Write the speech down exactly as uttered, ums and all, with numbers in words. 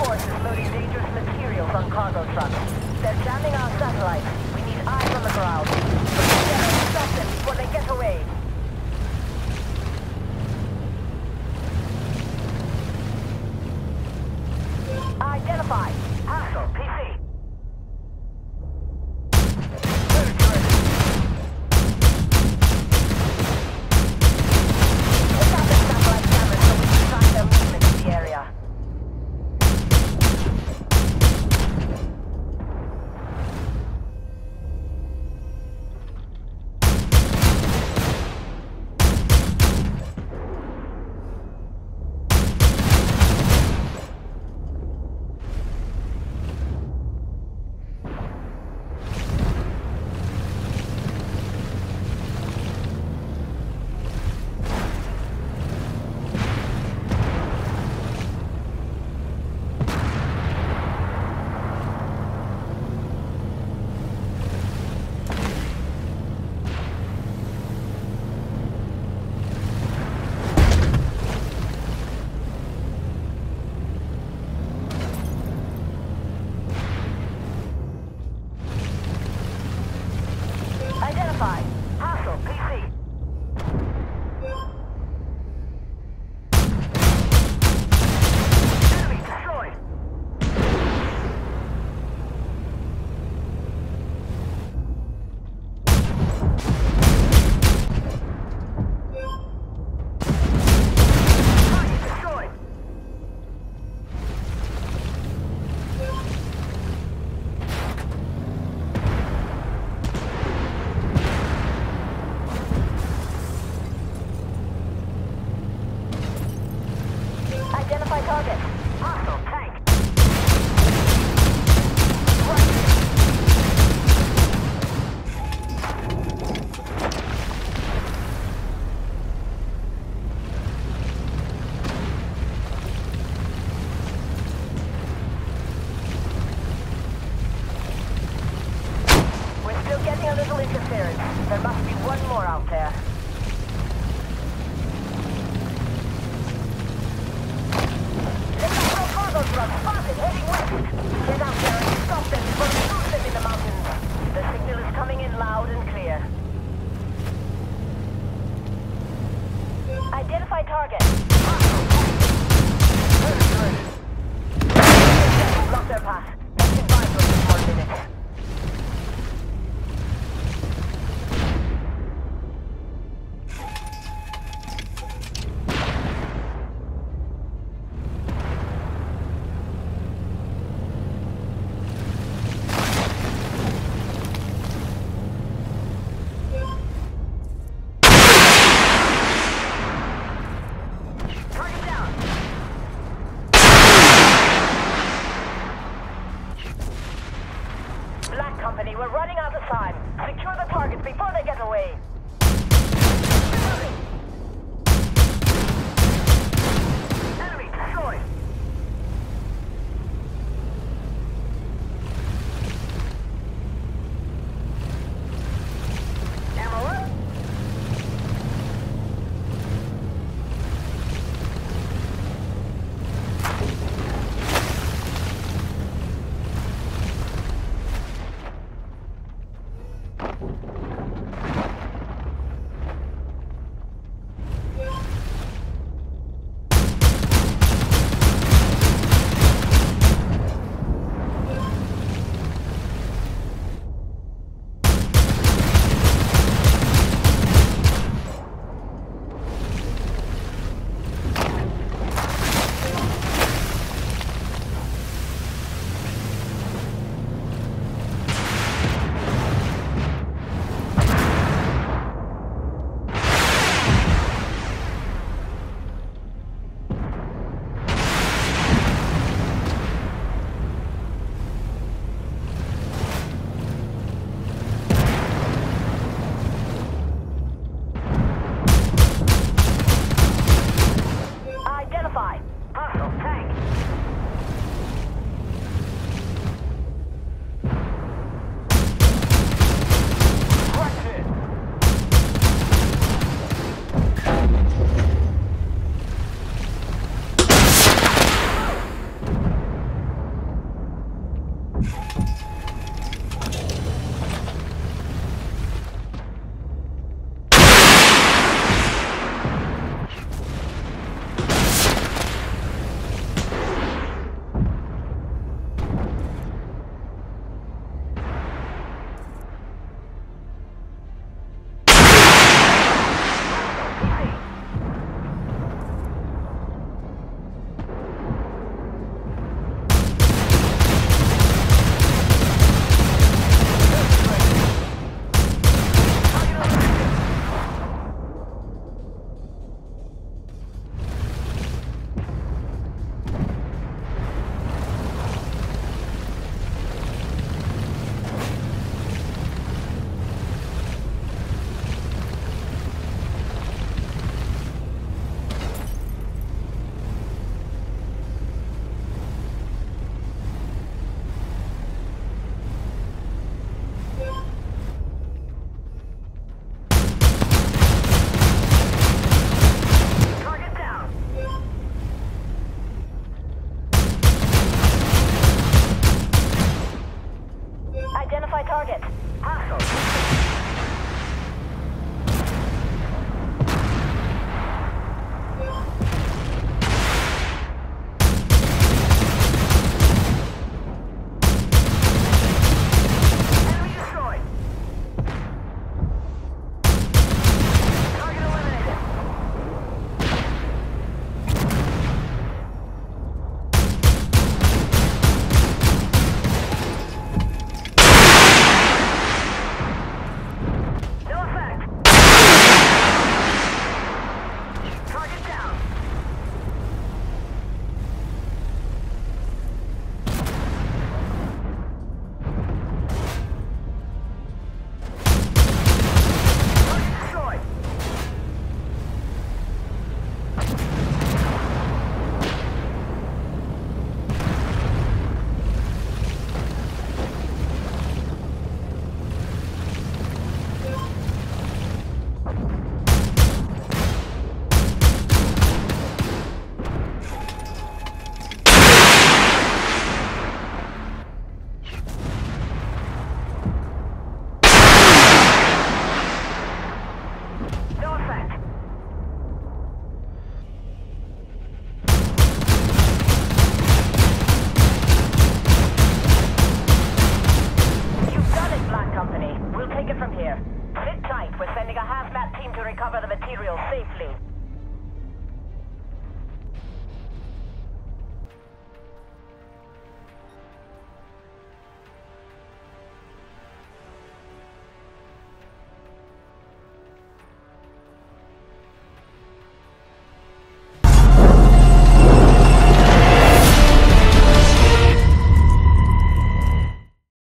forces loading dangerous materials on cargo trucks. They're jamming our satellites. We need eyes on the ground. Stop them before they get away. Identify. Hassel, P C. Identify. Hassel, P C. Enemy destroyed. Target destroyed. Identify target. Hostile tank. We're still getting a little interference. There must be one more out there. Cargo truck spotted heading west. Get out there and stop them before we lose them in the mountains. The signal is coming in loud and clear. Identify target. Block their path. Let's advise them in one minute. Black Company, we're running out of time. Secure the targets before they get away. Enemy destroyed. Ammo up. from here. Sit tight. We're sending a hazmat team to recover the materials safely.